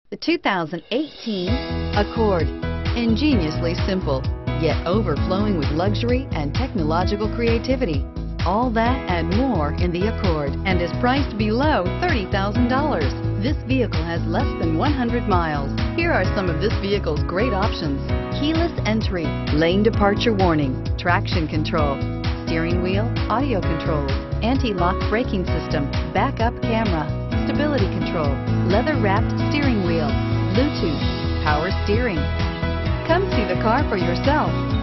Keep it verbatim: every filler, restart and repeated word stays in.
The two thousand eighteen Accord. Ingeniously simple, yet overflowing with luxury and technological creativity. All that and more in the Accord, and is priced below thirty thousand dollars. This vehicle has less than one hundred miles. Here are some of this vehicle's great options: keyless entry, lane departure warning, traction control, steering wheel audio controls, anti-lock braking system, backup camera, stability control, leather-wrapped steering wheel, Bluetooth, power steering. Come see the car for yourself.